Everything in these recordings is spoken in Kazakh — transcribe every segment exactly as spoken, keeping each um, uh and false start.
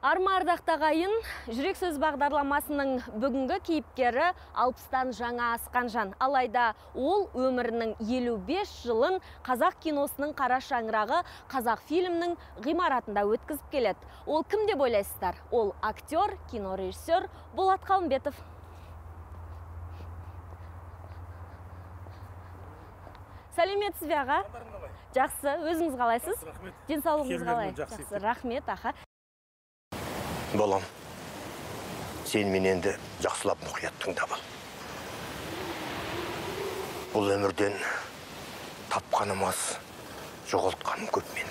Арма ардақта ағайын, жүрек сөз бағдарламасының бүгінгі кейіпкері алпыстан жаңа асқан жан. Алайда ол өмірінің елу бес жылын қазақ киносының қара шаңырағы қазақ фильмнің ғимаратында өткізіп келеді. Ол кім деп ойлайсыздар? Ол актер, кинорежиссер Болат Қалымбетов. Сәлеметсіз бе аға? Жақсы, өзіңіз қалайсыз? Денсаулығыңыз қалай? Жақсы, рахмет, аға. Балам, сен мен енді жақсылап мұқият тыңдап ал. Бұл өмірден тапқаным аз, жоғалтқаным көп мен.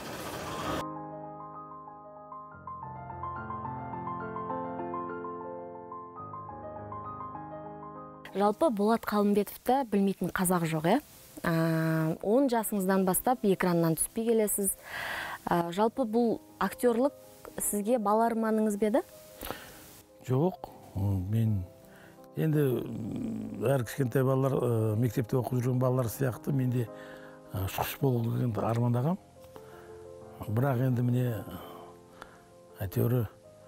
Жалпы Болат Қалымбетовті білмейтін қазақ жоқ, е? он жасыңыздан бастап экраннан түспей келесіз. Жалпы бұл актерлік сізге бала арманыңыз беді? Жоқ, мен енді әр кішкентай балалар, мектепте оқып жүрген балалар сияқты менде ұшқыш болуды армандағам. Бірақ енді міне әйтеуір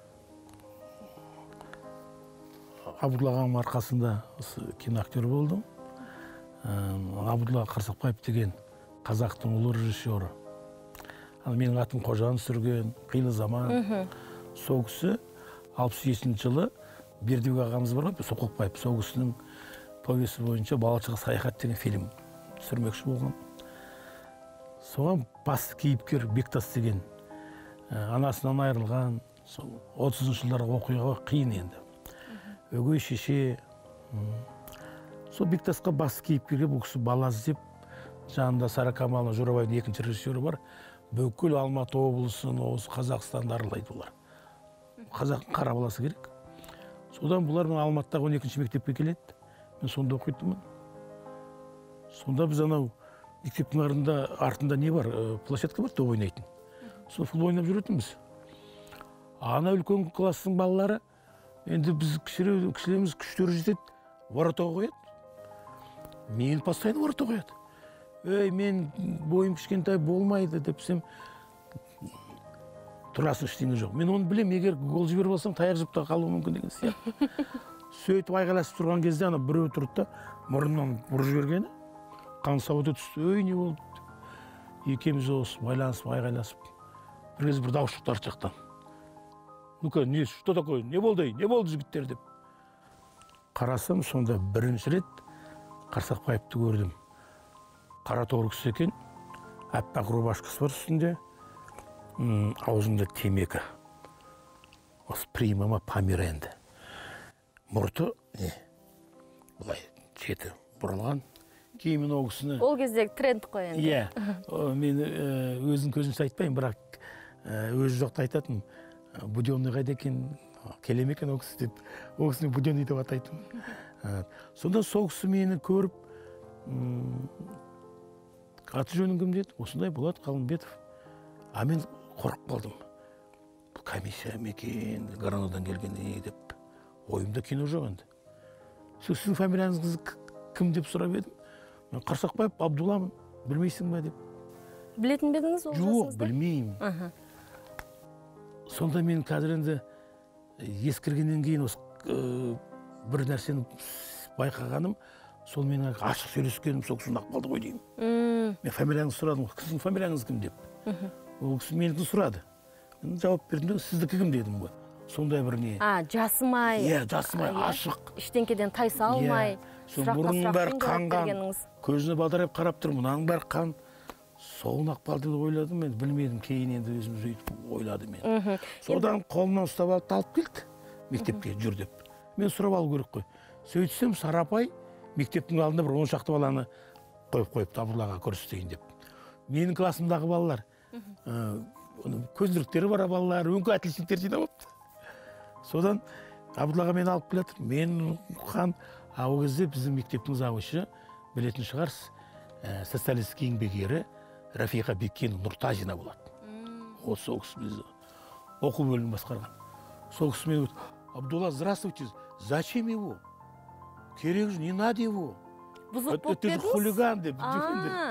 Абдуллағаның арқасында киноактер болдым. Абдулла Қарсақбаев деген қазақтың ұлы режиссері. Менің атым Қожаны сүрген, қилы заман. Сол кісі алпыс бесінші жылы Бердібек ағамыз бар ғой, Соқпаев. Сол кісінің повесі бойынша «Балашыға саяхат» деген фильм түсірмекші болған. Соған басты кейіпкер Бектас деген анасынан айырылған, отызыншы жылдарға оқиға қиын енді. Өгей шеше. Сол Бектасқа басты кейіпкерге бұл кісі бала іздеп, жанында Саракамалы Жорабайдың екінші режиссері бар. Бүкіл Алматы облысын, осы Қазақстанды аралайды бұлар. Қазақтың қара баласы керек. Содан бұлар мен Алматыдағы он екінші мектепке келеді. Мен сонда оқитынмын. Сонда біз анау мектептің артында не бар? Площадка бар, топ ойнайтын. Сол футбол ойнап жүретінбіз. Ана үлкен класстың балалары, енді біз кішілеріміз күштері жетеді, воротаға қояды. Мені постоянно воротаға қояды. Өй, мен бойым кішкентай болмайды депсем, тұрасың ештеңе жоқ. Мен оны білем, егер гол жіберіп алсам, таяқ жеп та қалуы мүмкін деген сияқты. Сөйтіп айғайласып тұрған кезде ана біреу тұрды да, мұрнынан бұрып жібергені, қан сауыты түсті. Өй, не болды? Екеуміз осы байланысып, айғайласып. Бір кез бір дауыс шықты арт жақтан. Ну-ка, не, что такое? Не болды, не болды жігіттер деп. Қарасам, сонда бірінші рет Қарсақбаевты көрдім. Қара торы кісі екен, аппақ рубашкасы бар үстінде, аузында темекі. Осы примама Померанды. Мұрты, не, бұлай жеті бұрылған. Кейін мен ол кісіні... Ол кездегі тренд қой енді. Иә, мен өзінің көзінше айтпаймын, бірақ өзі жоқты айтатын. Буденный қайда екен, келем екен ол кісі деп, ол кісіні буденный деп атайтын. Сонда сол кісі мені көріп, аты жөнің кім деді, осындай Болат Қалымбетов. А мен қорқып қалдым. Бұл комиссия мекен, Гранадан келген деп, ойымда кино жоқ енді. Сіздің фамилияңыз кім деп сұрап едім. Мен Қарсақбаев, Абдулламын, білмейсің ба деп. Білетін бедіңіз ол жасыңызда? Жоқ, білмеймін. Сонда мен қазір енді ескіргеннен кейін бір нәрсені байқағаным, сол менің ашық сөйлескенім сол кісінің ақпалды ғой деймін. Мен фамилияңызды сұрадым, кісінің фамилияңыз кім деп. Ол кісі менікін сұрады. Мен жауап бердім, сіздікі кім дедім ғой. Сондай бір не. А, жасымай. Иә, жасымай, ашық. Іштеңкеден тайса алмай. Бұрынның бәрі қанған, көзіне балдарайып қарап тұр, мұнаның бәрі қан. Соғын ақпалды деп ойладым, мен білмедім, кейін енді өзім сөйтіп ойладым мен. Содан қолынан ұстап алып алып келді, мектепке жүр деп. Мен сұрап алу керек қой. Сөйтсем, Сарапай мектептің алдында бір он шақты баланы қойып-қойып Абдуллаға көрсетейін деп. Менің классымдағы балалар, көзілдіріктері бар балалар, өңкі отличниктер жинап алыпты. Содан Абдуллаға мені алып келатыр. Мен қан, ал кезде біздің мектептің завучы білетін шығарсыз, социалистік еңбек ері Рафиқа Беккен Нұртазина болады. Ол сол кісі біз оқу бөлімін басқарған. Сол кісі мен өтті. Абдулла, здравствуйте, зачем его? Керек же, не надо его. Бұзып болып бедіңіз? Это же хулиган деп.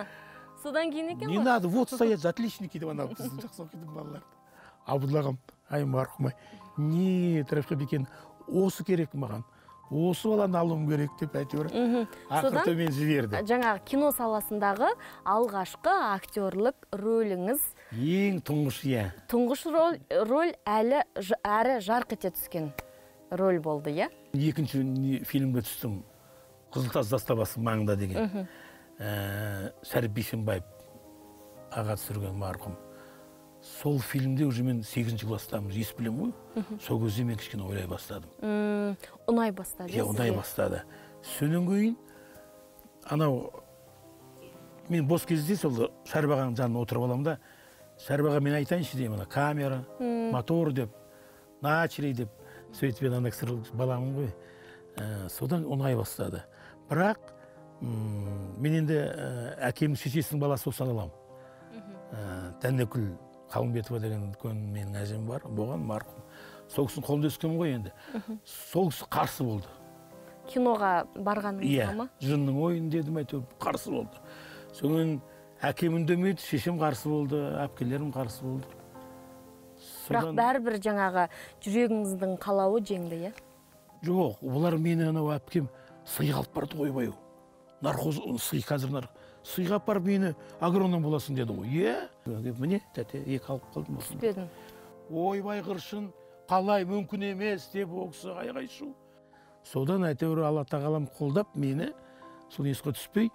Содан кейін екен ғой? Не надо, вот стоят отличники деп анау біздің жақсы оқитын балалар. Абдуллағам, ай марқұм ай, не трафика екен, осы керек маған, осы баланы алуым керек деп әйтеуір ақыры мен жіберді. Жаңағы кино саласындағы алғашқы актерлік рөліңіз ең тұңғыш, иә. Тұңғыш рөл, рөл әлі әрі жарқ ете түскен рөл болды, иә? Екінші фильмге түстім, Қызылтас заставасының маңында деген. Шәріп Бейсенбаев аға түсірген марқұм. Сол фильмде уже мен сегізінші класстамын, ес білем ғой. Сол кезде мен кішкене ойлай бастадым. Ұнай бастады. Иә, ұнай бастады. Сонан кейін анау мен бос кезде сол Шәріп ағаның жанына отырып аламын да, Шәріп аға мен айтайыншы деймін, камера, мотор деп, начали деп, сөйтіп мен ана кісі баламын ғой. Содан ұнай бастады. Бірақ мен енді әкемнің шешесінің баласы болып саналамын. Дәнекүл Қалымбетова деген үлкен менің әжем бар, болған марқұм. Сол кісінің қолында өскен ғой енді. Сол кісі қарсы болды. Киноға барғаныңызға ма? Иә, жынның ойын дедім, әйтеуір қарсы болды. Содан әкем үндемеді, шешем қарсы болды, әпкелерім қарсы болды. Бірақ бәрібір жаңағы жүрегіңіздің қалауы жеңді, иә? Жоқ, олар мені анау әпкем сыйға алып барды ғой баю. Нархоз сый қазір нар. Сыйға апарып мені агроном боласың деді ғой. Е, міне, тәте, екі алып қалдым. Түспедің. Ойбай қыршын, қалай мүмкін емес деп оқысы айғай шу. Содан әйтеуір Алла тағалам қолдап мені, сол еске түспей,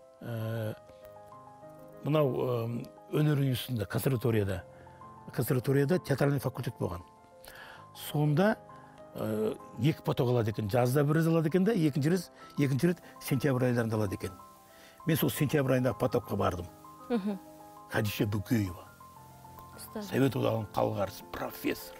мынау өнер ұйымында, консерваторияда, консерваторияда театральный факультет болған. Сонда екі поток алады екен, жазда бір рет алады екен да, екінші рет сентябрь айларында алады екен. Мен сол сентябрь айындағы потокқа бардым. Хадиша Бүкеева. Совет одағының қалғарысы, профессор.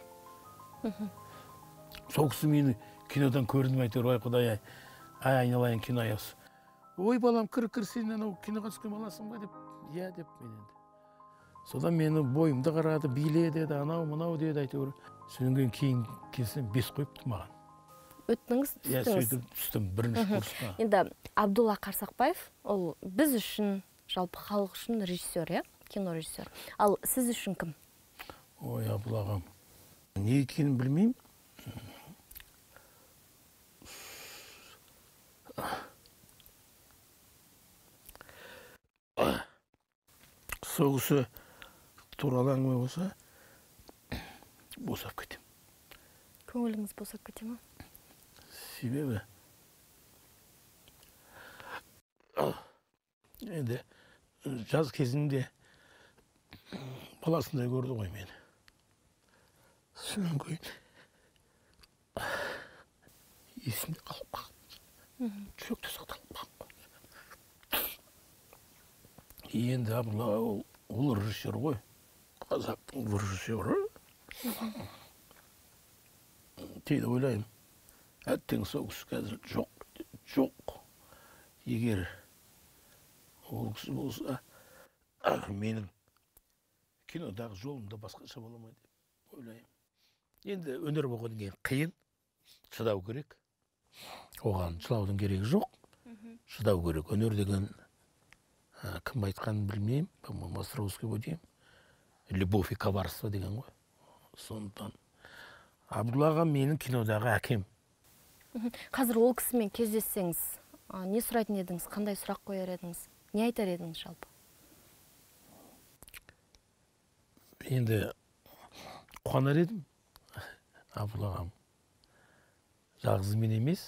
Сол кісі мені кинодан көрдім, әйтеуір, ой құдай ай, ай айналайын кино аясы. Ой балам, кір-кір сен анау киноға түскен баласың ба деп, иә деп мен енді. Содан мені бойымды қарады, биле деді, анау мынау деді, әйтеуір. Содан кейін келсем бес қойыпты маған. Өттіңіз, түстіңіз? Иә, сөйтіп түстім бірінші курсқа. Енді Абдулла Қарсақбаев, ол біз үшін, жалпы халық үшін режиссер, иә? Кино режиссер. Ал сіз үшін кім? Ой, Абдулла ағам. Не екенін білмеймін. Сол кісі туралы әңгіме болса, босап кетем. Көңіліңіз босап кете ма? Себебі енді жаз кезінде баласындай көрді ғой мені. Содан кейін есімде қалып қалды. Жүректе сақталып қалды. Енді Абдулла ол режиссер ғой, қазақтың режиссері. Дейді ойлаймын, әттең сол кісі қазір жоқ, жоқ. Егер ол кісі болса, менің кинодағы жолымда басқаша бола ма деп ойлаймын. Енді өнер болғаннан кейін қиын, шыдау керек. Оған жылаудың керегі жоқ, шыдау керек. Өнер деген кім айтқанын білмеймін, по-моему, Островский бо деймін. Любовь и коварство деген ғой. Сондықтан Абдулла ағам менің кинодағы әкем. Қазір ол кісімен кездессеңіз, не сұрайтын едіңіз, қандай сұрақ қояр едіңіз, не айтар едіңіз жалпы? Енді қуанар едім, Абдулла ағам. Жалғыз мен емес,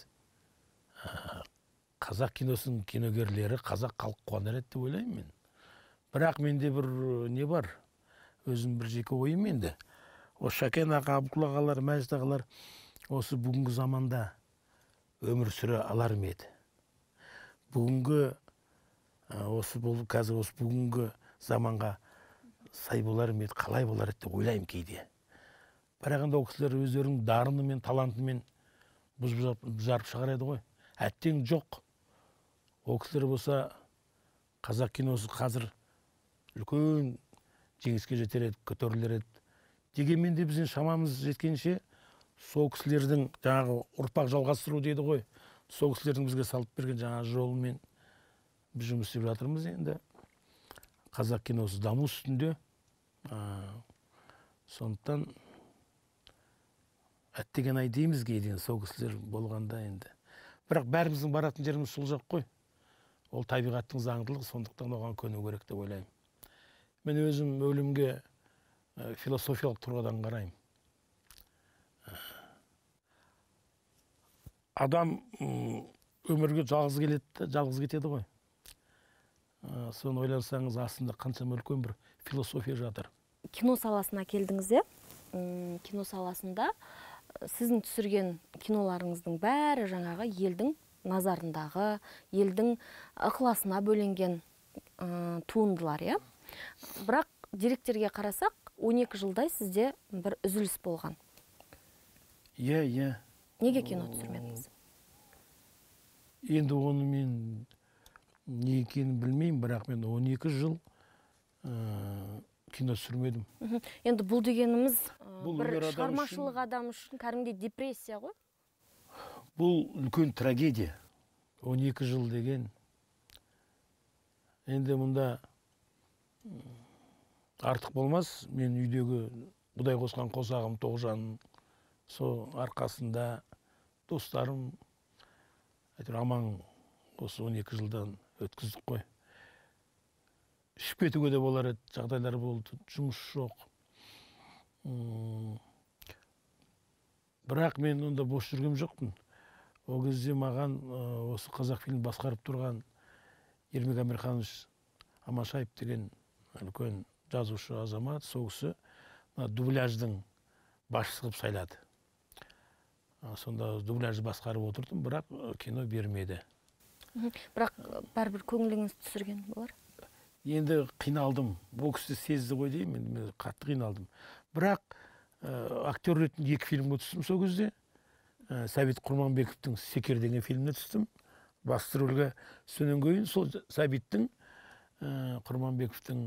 қазақ киносының киногерлері қазақ халық қуанар еді деп ойлаймын мен. Бірақ менде бір не бар, өзім бір жеке ойым менде. Осы Шәкен аға, Абдулла ағалар, Мәжит ағалар осы бүгінгі заманда өмір сүре алар ма еді? Бүгінгі осы бұл қазір осы бүгінгі заманға сай болар ма еді, қалай болар еді деп ойлаймын кейде. Бірақ енді ол кісілер өздерінің дарынымен, талантымен бұзып жарып шығарады ғой. Әттең жоқ. Ол кісілер болса қазақ киносы қазір үлкен жеңіске жетер еді, көтерілер еді. Дегенмен де біздің шамамыз жеткенше сол кісілердің жаңағы ұрпақ жалғастыру дейді ғой. Сол кісілердің бізге салып берген жаңағы жолымен біз жұмыс істеп жатырмыз енді. Қазақ киносы даму үстінде. Сондықтан әттеген ай дейміз кейде сол кісілер болғанда енді. Бірақ бәріміздің баратын жеріміз сол жақ қой. Ол табиғаттың заңдылығы, сондықтан оған көну керек деп ойлаймын. Мен өзім өлімге философиялық тұрғыдан қараймын. Адам өмірге жалғыз келеді, жалғыз кетеді ғой. Соны ойлансаңыз, астында қаншама үлкен бір философия жатыр. Кино саласына келдіңіз, кино саласында сіздің түсірген киноларыңыздың бәрі жаңағы елдің назарындағы, елдің ықыласына бөленген туындылар, иә? Бірақ деректерге қарасақ, он екі жылдай сізде бір үзіліс болған. Иә, иә. Неге кино түсірмедіңіз? Енді оны мен не екенін білмеймін, бірақ мен он екі жыл кино түсірмедім. Енді бұл дегеніміз бір шығармашылық адам үшін кәдімгідей депрессия ғой? Бұл үлкен трагедия. он екі жыл деген. Енді мұнда артық болмас. Мен үйдегі Құдай қосқан қосағым Тоғжан, сол арқасында достарым аман осы он екі жылдан өткіздік қой. Ішіп кетуге де болар еді, жағдайлар болды, жұмыс жоқ. Бірақ мен онда бос жүргем жоқпын. О кезде маған осы Қазақфильм басқарып тұрған Ермек Амирханович Аманшаев деген үлкен жазушы азамат, сол кісі дубляждың басшысы қылып сайлады. Сонда дубляжды басқарып отырдым, бірақ кино бермеді. Бірақ бәрібір көңіліңіз түсірген болар? Енді қиналдым. Бұл кісі сезді ғой деймін, мен қатты қиналдым. Бірақ актер ретінде екі фильмге түстім сол кезде. Сәбит Құрманбековтың Секер деген фильміне түстім. Басты рөлге сонан кейін сол Сәбиттің Құрманбековтың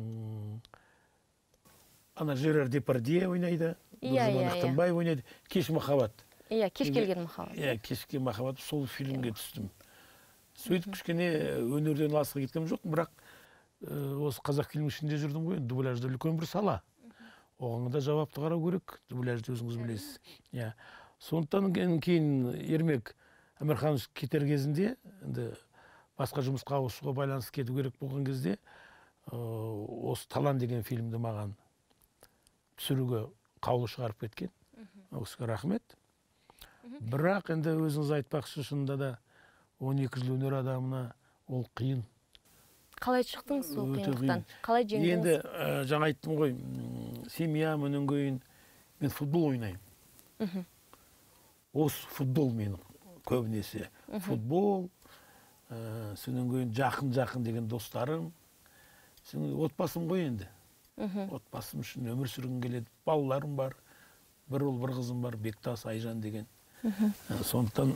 ана Жерар Депардье ойнайды, Нұржаман Ақтанбаев ойнайды. Кеш махаббат. Иә, кеш келген махаббат. Иә, кешке махаббат, сол фильмге түстім. Сөйтіп кішкене өнерден алысқа кеткем жоқ, бірақ осы Қазақфильм ішінде жүрдім ғой, дубляжда үлкен бір сала. Оған да жауапты қарау керек, дубляжды өзіңіз білесіз. Иә. Сондықтан кейін Ермек Амирханович кетер кезінде, енді басқа жұмысқа ауысуға байланысты кету керек болған кезде, осы Талан деген фильмді маған түсіруге қаулы шығарып кеткен. Осыға рахмет. Бірақ енді өзіңіз айтпақшы, шынында да он екі жыл өнер адамына ол қиын. Қалай шықтыңыз сол қиындықтан? Қалай жеңдіңіз? Енді жаңа айттым ғой, семья менен кейін мен футбол ойнаймын. Осы футбол менің көбінесе. Футбол, сонан кейін жақын-жақын деген достарым. Отбасым ғой енді. Отбасым үшін өмір сүргім келеді. Балаларым бар. Бір ұл, бір қызым бар, Бектас, Айжан деген. Сондықтан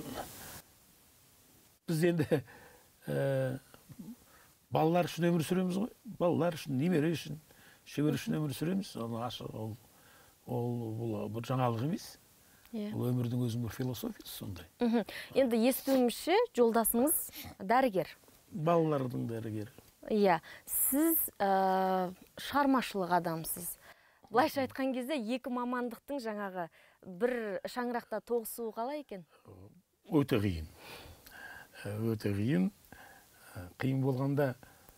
біз енді балалар үшін өмір сүреміз ғой. Балалар үшін, немере үшін, шөбере үшін өмір сүреміз. Ол бір жаңалық емес. Ол өмірдің өзінің бір философиясы сондай. Енді естуімше жолдасыңыз дәрігер. Балалардың дәрігері. Иә, сіз шығармашылық адамсыз. Былайша айтқан кезде екі мамандықтың жаңағы бір шаңырақта тоғысуы қалай екен? Өте қиын. Өте қиын. Қиын болғанда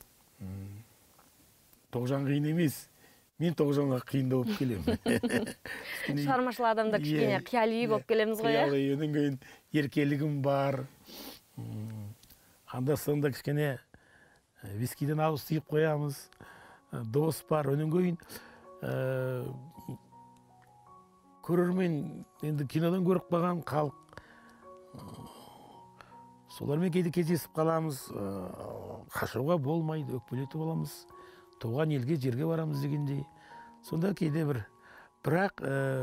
Тоғжан қиын емес. Мен Тоғжанға қиын да болып келемін. Шығармашылық адамда кішкене қияли болып келеміз ғой. Қияли, одан кейін еркелігім бар. Анда сонда кішкене вискиден ауыз тиіп қоямыз. Дос бар, одан кейін көрермен енді кинодан көріп қалған халық. Солармен кейде кездесіп қаламыз, қашуға болмайды, өкпелетіп боламыз. Туған елге, жерге барамыз дегендей. Сонда кейде бір. Бірақ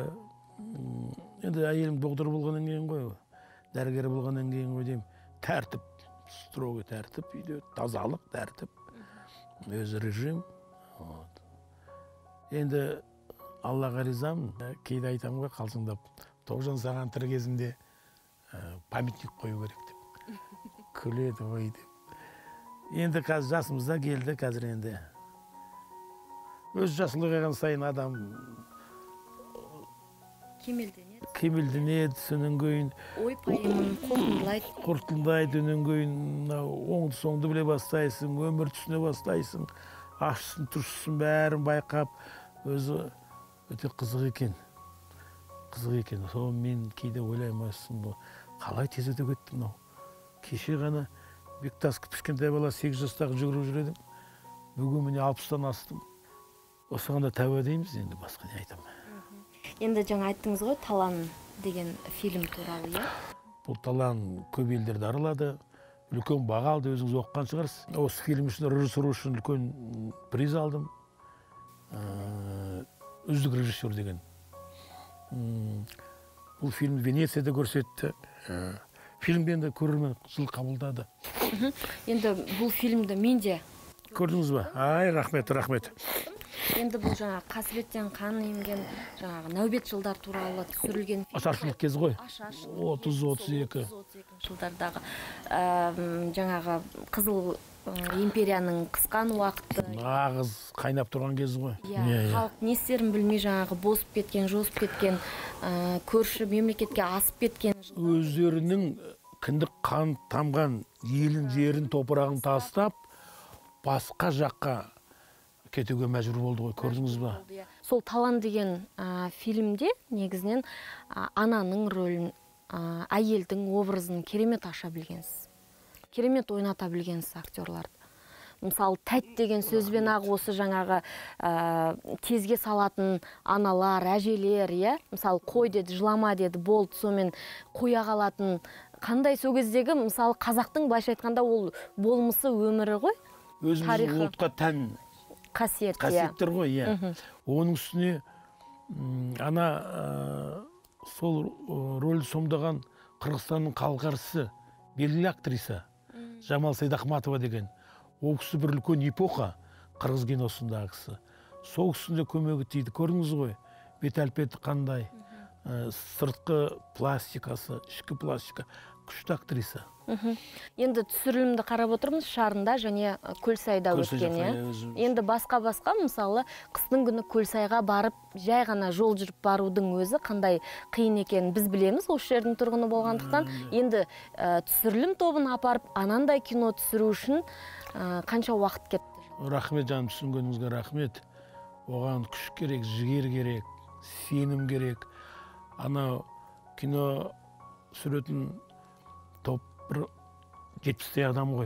енді әйелім доктор болғаннан кейін ғой, дәрігер болғаннан кейін ғой деймін, тәртіп, строгий тәртіп үйде, тазалық, тәртіп, өз режим. Енді Аллаға ризамын. Кейде айтамын ғой, қалжыңдап, Тоғжан саған тірі кезімде памятник қою керек деп. Күледі ғой деп. Енді қазір жасымызда келді, қазір енді. Өз жасылы қайған сайын адам кемелденеді кемелденеді, сонан кейін ой пайымын қорытындылайды қорытындылайды, онан кейін оңды соңды біле бастайсың, өмір түсіне бастайсың, ашысын тұщысын бәрін байқап, өзі өте қызық екен. Қызық екен. Сол мен кейде ойлаймын, қалай тез өте кетті мынау. Кеше ғана Бектас кішкентай бала сегіз жастағы жүгіріп жүр едім. Бүгін міне алпыстан астым. Осыған да тәуба дейміз, енді басқа не айтамын. Енді жаңа айттыңыз ғой, «Талан» деген фильм туралы, иә? Бұл «Талан» көп елдерді аралады, үлкен баға алды, өзіңіз оқыған шығарсыз. Осы фильм үшін, режиссер үшін үлкен приз алдым. Үздік режиссер деген. Бұл фильм Венецияда көрсетті. Фильмді енді көрермен жыл қабылдады. Енді бұл фильмді мен де көрдіңіз ба? Ай, рахмет, рахмет. Енді бұл жаңа қасіреттен қан емген жаңағы нәубет жылдар туралы түсірілген фильм. Ашаршылық кез ғой. отыз отыз екі жылдардағы жаңағы Қызыл империяның қысқан уақыты. Нағыз қайнап тұрған кез ғой. Халық не істерін білмей жаңағы босып кеткен, жосып кеткен, көрші мемлекетке асып кеткен. Өздерінің кіндік қан тамған елін, жерін, топырағын тастап, басқа жаққа кетуге мәжбүр болды ғой, көрдіңіз ба? Сол «Талан» деген фильмде негізінен ананың рөлін, әйелдің образын керемет аша білгенсіз. Керемет ойната білгенсіз актерларды. Мысалы, тәт деген сөзбен ақ осы жаңағы тезге салатын аналар, әжелер, иә? Мысалы, қой деді, жылама деді, болды, сомен қоя қалатын. Қандай сол кездегі, мысалы, қазақтың былайша айтқанда ол болмысы өмірі ғой? Өзіміздің ұлтқа тән қасиеттер ғой, иә. Оның үстіне ана сол рөлді сомдаған Қырғызстанның халық әртісі, белгілі актриса Жамал Сайдахматова деген. Ол кісі бір үлкен эпоха қырғыз киносындағы кісі. Сол кісінің көмегі тиді. Көрдіңіз ғой, бет әлпеті қандай, сыртқы пластикасы, ішкі пластика, күшті актриса. Енді түсірілімді қарап отырмыз, Шарында және Көлсайда өткен. Енді басқа-басқа, мысалы, қыстың күні Көлсайға барып, жай ғана жол жүріп барудың өзі қандай қиын екенін біз білеміз, осы жердің тұрғыны болғандықтан. Енді түсірілім тобын апарып, анандай кино түсіру үшін қанша уақыт кетті? Рахмет, жаным, түсінгеніңізге рахмет. Оған күш керек, жігер керек, сенім керек. Ана кино түсіретін топ бір жетпістей адам ғой.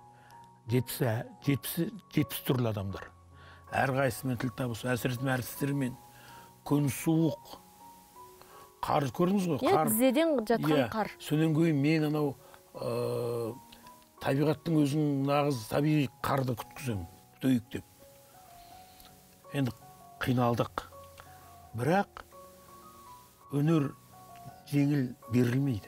жетпіс түрлі адамдар. Әрқайсысымен тіл табысу, әсіресе әртістермен. Күн суық. Қар көрдіңіз ғой? Иә, тізеден жатқан қар. Сонан кейін мен анау табиғаттың өзінің нағыз табиғи қарды күткіземін, күтейік деп. Енді қиналдық. Бірақ өнер жеңіл берілмейді.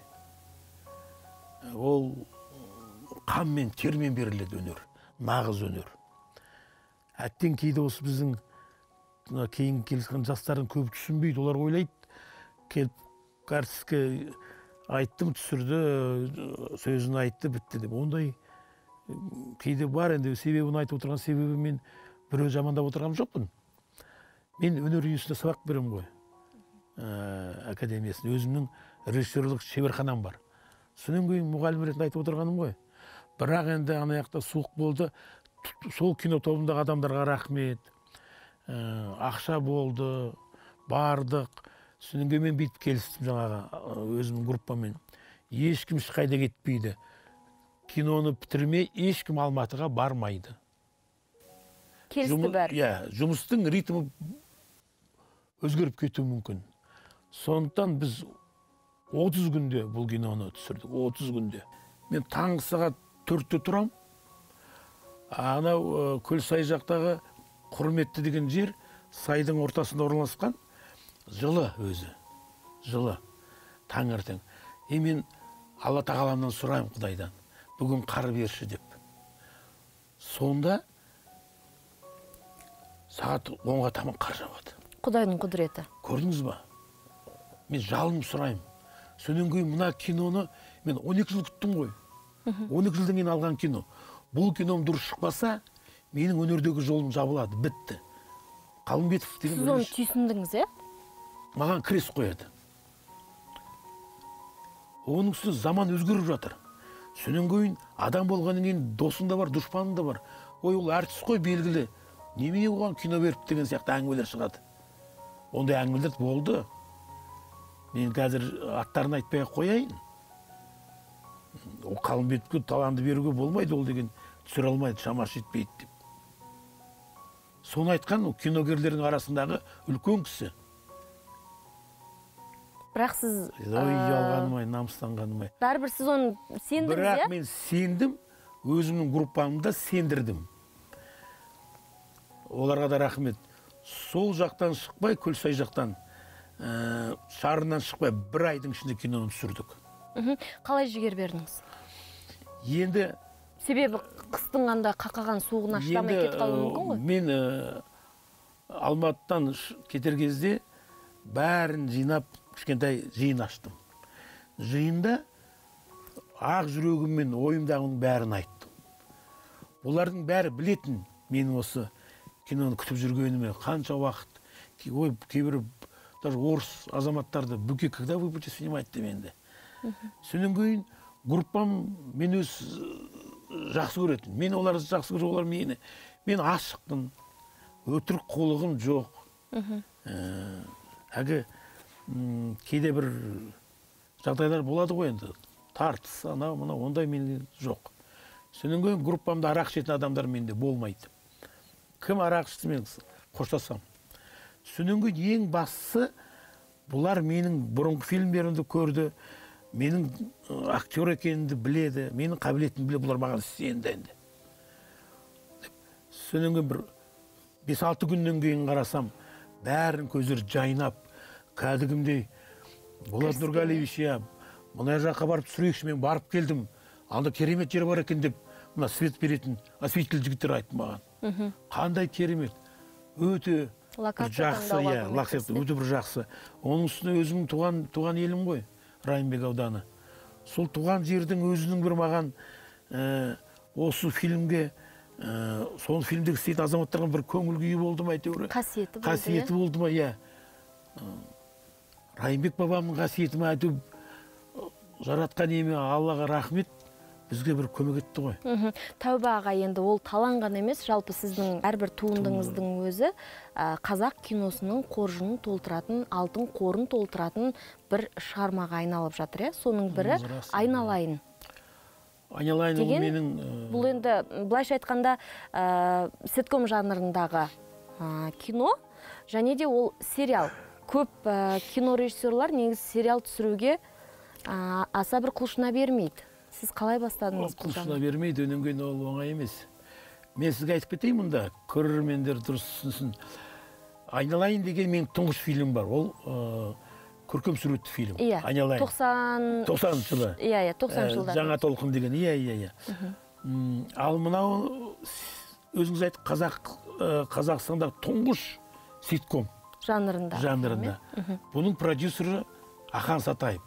Ол қан мен термен беріледі өнер, нағыз өнер. Әттен кейде осы біздің кейін келіскен жастардың көбі түсінбейді. Олар ойлайды, келіп әртіске айттым, түсірді, сөзін айтты, бітті деп. Ондай кейде бар, енді себебін айтып отырған себебі мен біреу жамандап отырғаным жоқпын. Мен өнер үйісінде сабақ берем ғой, академиясында. Өзімнің режиссерлік шеберханам бар. Сонан кейін мұғалім ретінде айтып отырғаным ғой. Бірақ енді ана жақта суық болды. Сол кино тобындағы адамдарға рахмет. Ақша болды, бардық. Сонан кейін мен бүйтіп келістім жаңағы өзімнің группамен. Ешкім ешқайда кетпейді. Киноны бітірмей ешкім Алматыға бармайды. Келісті бәрі. Иә, жұмыстың ритмі өзгеріп кетуі мүмкін. Сондықтан біз отыз күнде бұл киноны түсірдік, отыз күнде. Мен таңғы сағат төртте тұрам. Анау Көлсай жақтағы Құрметті деген жер сайдың ортасында орналасқан. Жылы өзі, жылы, таңертең. И мен Алла тағаламнан сұраймын Құдайдан, бүгін қар берші деп. Сонда сағат онға таман қар жауады. Құдайдың құдіреті. Көрдіңіз ба? Мен жалынып сұраймын. Сонан кейін мына киноны мен он екі жыл күттім ғой. он екі жылдан кейін алған кино. Бұл кином дұрыс шықпаса, менің өнердегі жолым жабылады, бітті. Қалымбетов деген сіз оны түйсіндіңіз, е? Маған крест қояды. Оның үстіне заман өзгеріп жатыр. Сөнен кейін адам болғаннан кейін досың да бар, дұшпаның да бар. Ой, ол әртіс қой белгілі. Немене оған кино беріп деген сияқты әңгімелер шығады. Ондай әңгімелер болды. Мен қазір аттарын айтпай қояйын. Ол Қалымбетке таланды беруге болмайды ол деген, түсіре алмайды, шамасы жетпейді деп. Соны айтқан киногерлердің арасындағы үлкен кісі. Бірақ сіз... Ой, ұялғанымай, намыстанғанымай. Бәрібір сіз оны сендіңіз, Бірақ мен сендім, өзімнің группамда сендірдім. Оларға да рахмет. Сол жақтан шықпай, Көлсай жақтан, шарынан шықпай, бір айдың ішінде киноны түсірдік. Қалай жігер бердіңіз? Енді... Себебі қыстың қанда қақаған суығына шыдамай кетіп қалуы мүмкін ғой? Мен Алматыдан кетер кезде бәрін жинап, кішкентай жиын аштым. Жиында ақ жүрегіммен ойымдағының бәрін айттым. Олардың бәрі білетін менің осы киноны күтіп жүргеніме, қанша уақыт. Ой, кейбір даже орыс азаматтарды бүке, когда вы будете снимать деменді. Сонан кейін группам мен өз жақсы көретін. Мен оларды жақсы көретін, олар мені. Мен ашықпын, өтірік қулығым жоқ. Әгі кейде бір жағдайлар болады ғой енді. Тартыс, анау, мынау, ондай менде жоқ. Сонан кейін группамда арақ ішетін адамдар менде болмайды. Кім арақ ішті мен қоштасам. Сонан кейін ең бастысы, бұлар менің бұрынғы фильмдерімді көрді, менің актер екенімді біледі, менің қабілетімді біледі, бұлар маған сенді енді. Сонан кейін бір бес алты күннен кейін қарасам, бәрін көздері жайнап, кәдігімдей, Болат Нұрғалиевич, я мына жаққа барып түсірейікші, мен барып келдім, анда керемет жер бар екен деп, мына свет беретін осветитель жігіттер айтты маған. Қандай керемет, өте жақсы, өте бір жақсы. Оның үстіне өзімнің туған елім ғой, Райымбек ауданы. Сол туған жердің өзінің бір маған осы фильмге, сол фильмдегі істейтін азаматтарға бір көңіл күйі болды ма әйтеуір? Қасиеті болды. Қасиеті болды ма, иә. Райымбек бабамның қасиеті ма әйтеуір жаратқан еме, Аллаға рахмет, бізге бір көмек етті ғой. Тәуба аға, енді ол таланған емес, жалпы сіздің әрбір туындыңыздың өзі қазақ киносының қоржынын толтыратын, алтын қорын толтыратын бір шығармаға айналып жатыр, е? Соның бірі Айналайын. Айналайын ол менің... Бұл енді, былайша айтқанда, ситком жанрындағы кино, және де ол сериал. Көп кино режиссерлар негізі сериал түсіруге аса бір құлшына бермейді. Сіз қалай бастадыңыз? Құлшына бермейді, өнен кейін ол оңай емес. Мен сізге айтып кетейін мұнда, көрермендер дұрыс түсінсін. Айналайын деген менің тұңғыш фильм бар. Ол көркем суретті фильм. Иә, тоқсаныншы жылы. Иә, иә, тоқсаныншы жылда. Жаңа толқын деген, иә, иә, иә. Ал мынау, өзіңіз айтып, Қазақстанда тұңғыш ситком. Жанрында. Жанрында. Бұның продюсері Ахан Сатаев.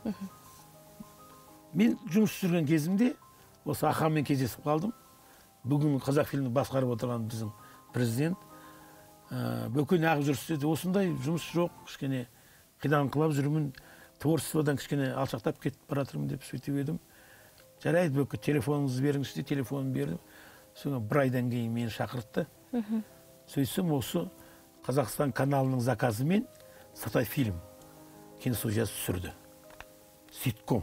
Мен жұмыс жүрген кезімде осы Аханмен кездесіп қалдым. Бүгін Қазақфильмді басқарып отырған біздің президент. Бөкен ағып жүрсе де осындай жұмыс жоқ, кішкене қиданқылап жүрмін, творчестводан кішкене алшақтап кетіп баратырмын деп сөйтіп едім. Жарайды, Бөкен, телефоныңызды беріңізші, телефонын бердім. Соңы бір айдан кейін мені шақыртты. Сөйтсем осы Қазақстан каналының заказымен Сатай фильм киностудиясы түсірді. Ситком.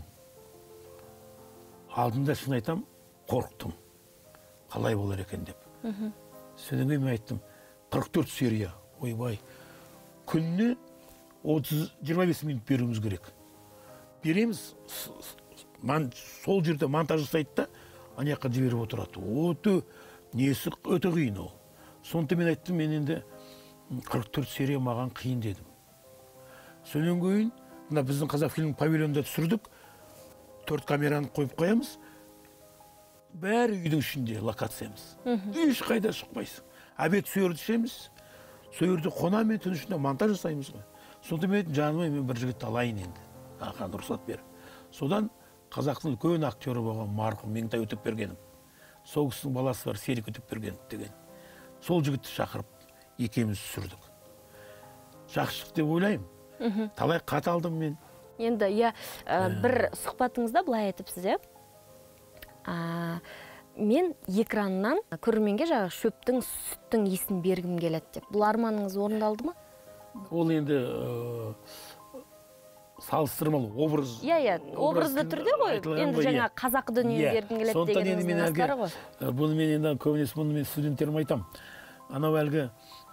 Алдында шын айтам, қорықтым. Қалай болар екен деп. Содан кейін мен айттым, қырық төрт серия. Ойбай, күніне жиырма бес минут беруіміз керек. Береміз, сол жерде монтаж жасайды да, ана жаққа жіберіп отырады. Өте, несі өте қиын ол. Сонда мен айттым, мен енді қырық төрт серия маған қиын дедім. Содан кейін, мына біздің Қазақфильм павильонда түсірдік, төрт камераны қойып қоямыз, бәрі үйдің ішінде локациямыз. Еш қайда шықпайсың. Обед сүйерді ішеміз, сүйерді қонамен түн ішінде монтаж жасаймыз ғой. Сонда мен жаныма мен бір жігітті алайын енді. Ақан рұқсат бер. Содан қазақтың үлкен актері болған марқұм Меңтай Өтепбергенов. Сол кісінің баласы бар, Серік Өтепбергенов деген. Сол жігітті шақырып екеуміз түсірдік. Жақсы шықты деп ойлаймын. Талай хат алдым мен, Енді иә, бір сұхбатыңызда былай айтыпсыз, иә? Мен экраннан көрерменге жаңа шөптің, сүттің иісін бергім келеді деп. Бұл арманыңыз орындалды ма? Ол енді салыстырмалы образ. Иә, иә, образды түрде ғой. Енді жаңа қазақ дүниені бергім келеді дегеніңіздің астары ғой. Бұны мен енді көбінесе бұны мен студенттеріме айтам. Анау әлгі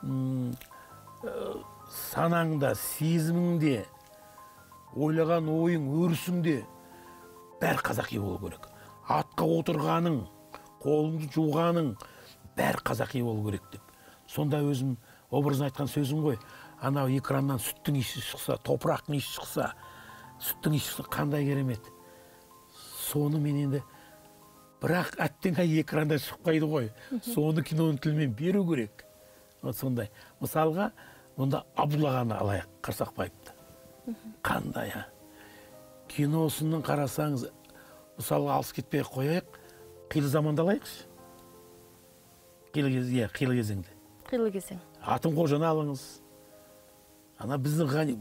санаңда, сезіміңде, ойлаған ойың, өрісіңде бәр қазақи болу керек. Атқа отырғаның, қолыңды жуғаның бәр қазақи болу керек деп. Сонда өзім образын айтқан сөзім ғой. Анау экраннан сүттің иісі шықса, топырақтың иісі шықса, сүттің иісі шықса қандай керемет. Соны мен енді бірақ әттең экранда шықпайды ғой. Соны киноның тілімен беру керек. Сондай. Мысалға, онда Абдуллағаны алайық, Қарсақбаевты. Қандай, а? Киносының қарасаңыз, мысалға алыс кетпей қояйық, қилы заманда алайықшы. Қилы кезеңде, қилы кезеңде. Қилы кезең. Атын Қожаны алыңыз. Ана біздің ғани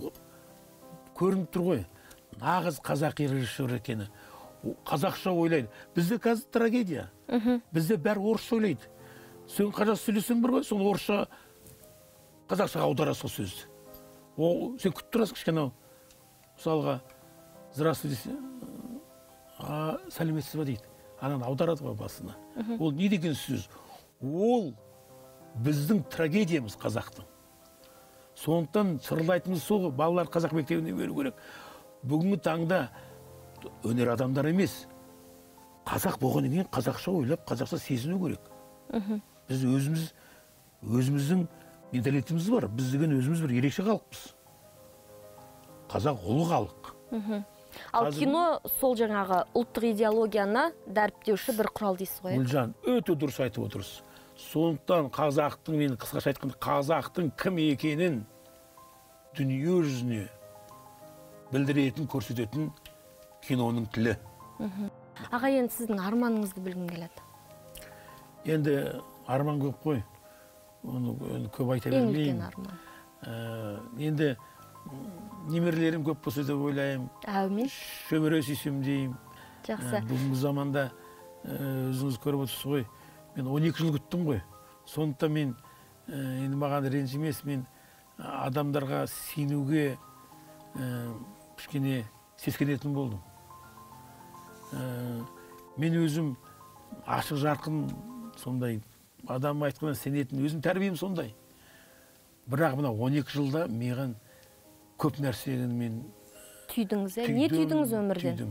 көрініп тұр ғой. Нағыз қазақи режиссер екені. Қазақша ойлайды. Бізде қазір трагедия. Бізде бәрі орысша ойлайды. Сен қазақша сөйлесең бір ғой, соны орысша қазақшаға аударасың сөзді. О, сен күтіп тұрасың кішкене. Мысалға, здравствуйте десе, сәлеметсіз ба дейді. Ананы аударады ғой басына. Ол не деген сөз? Ол біздің трагедиямыз қазақтың. Сондықтан сырылдайтынымыз сол, балалар қазақ мектебіне беру керек. Бүгінгі таңда өнер адамдар емес, қазақ болғаннан кейін қазақша ойлап, қазақша сезіну керек. Біз өзіміз, өзіміздің менталитетіміз бар. Біз деген өзіміз бір ерекше халықпыз. Қазақ ұлы халық. Ал кино сол жаңағы ұлттық идеологияны дәріптеуші бір құрал дейсіз ғой? Гүлжан, өте дұрыс айтып отырсыз. Сондықтан қазақтың, мен қысқаша айтқанда, қазақтың кім екенін дүние жүзіне білдіретін, көрсететін киноның тілі. Аға, енді сіздің арманыңызды білгім келеді. Енді арман көп қой. Оны көп айта бермеймін. Ең үлкен арман. Енді немерелерім көп болса деп ойлаймын. Әумин. Шөбере сүйсем деймін. Жақсы. Бүгінгі заманда өзіңіз көріп отырсыз ғой. Мен он екі жыл күттім ғой. Сондықтан мен енді маған ренжі емес, мен адамдарға сенуге кішкене сескенетін болдым. Мен өзім ашық жарқын сондай адам айтқаннан сенетін, өзім тәрбием сондай. Бірақ мына он екі жылда маған көп нәрсені мен түйдіңіз, не түйдіңіз өмірден?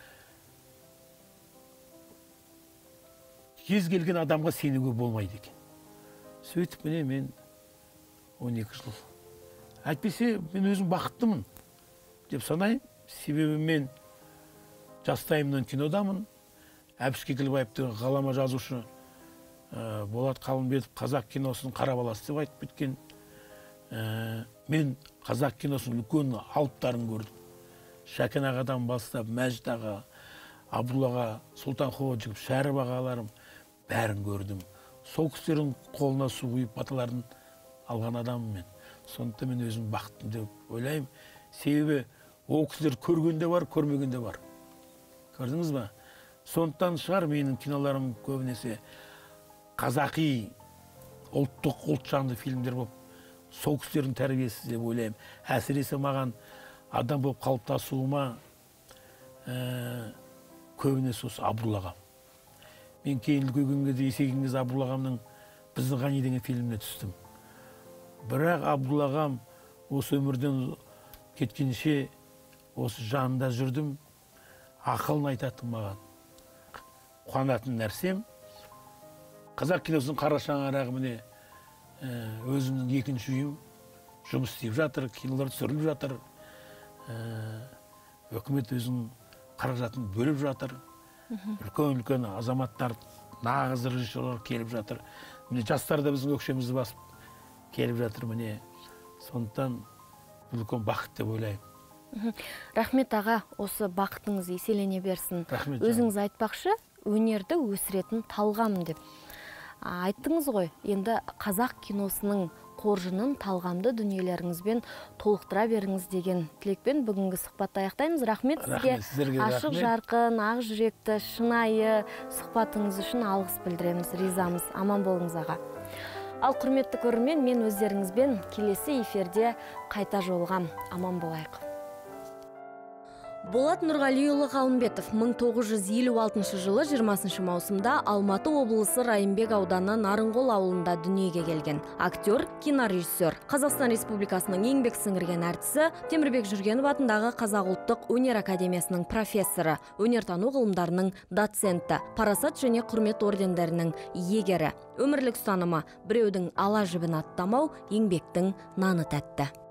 Кез келген адамға сенуге болмайды екен. Сөйтіп міне мен он екі жыл. Әйтпесе мен өзім бақыттымын деп санаймын. Себебі мен жастайымнан кинодамын. Әбіш Кекілбаевты ғалама жазушы Болат Қалымбетов қазақ киносының қара баласы деп айтып кеткен. Мен қазақ киносының үлкен алыптарын көрдім. Шәкен ағадан бастап, Мәжит аға, Абдуллаға, Сұлтан Ходжықов, Шәріп ағаларым бәрін көрдім. Сол кісілердің қолына су құйып баталарын алған адаммын мен. Сондықтан мен өзім бақыттым деп ойлаймын. Себебі ол кісілер көргенде бар, көрмегенде бар. Көрдіңіз ба? Сондықтан шығар менің киноларым көбінесе қазақи, ұлттық, ұлтжанды фильмдер болып, сол кісілердің тәрбиесі деп ойлаймын. Әсіресе маған адам болып қалыптасуыма көбінесе осы Абдуллағам. Мен кейін үлкейгенге де есейген кезде Абдуллағамның Біздің Ғани деген фильміне түстім. Бірақ Абдуллағам осы өмірден кеткенше осы жанында жүрдім, ақылын айтатын маған. Қуанатын нәрсем, қазақ киносының қара шаңырағы міне өзімнің екінші үйім жұмыс істеп жатыр, кинолар түсіріліп жатыр. Үкімет өзінің қаражатын бөліп жатыр. Үлкен-үлкен азаматтар, нағыз режиссерлар келіп жатыр. Міне жастар да біздің өкшемізді басып келіп жатыр міне. Сондықтан үлкен бақыт деп ойлаймын. Рахмет аға, осы бақытыңыз еселене берсін. Рахмет. Өзіңіз айтпақшы, өнерді өсіретін талғам деп. Айттыңыз ғой, енді қазақ киносының қоржынын талғамды дүниелеріңізбен толықтыра беріңіз деген тілекпен бүгінгі сұхбатты аяқтаймыз. Рахмет сізге. Ашық, жарқын, ақ жүректі, шынайы сұхбатыңыз үшін алғыс білдіреміз, ризамыз. Аман болыңыз аға. Ал құрметті көрермен, мен өздеріңізбен келесі эфирде қайта жолығам. Аман болайық. Болат Нұрғалиұлы Ғалымбетов мың тоғыз жүз елу алтыншы жылы жиырмасыншы маусымда Алматы облысы Райымбек ауданы Нарынғол ауылында дүниеге келген. Актер, кинорежиссер, Қазақстан Республикасының еңбек сіңірген әртісі, Темірбек Жүргенов атындағы Қазақ ұлттық өнер академиясының профессоры, өнертану ғылымдарының доценті, парасат және құрмет ордендерінің иегері. Өмірлік ұстанымы: біреудің ала жібін аттамау, еңбектің наны тәтті.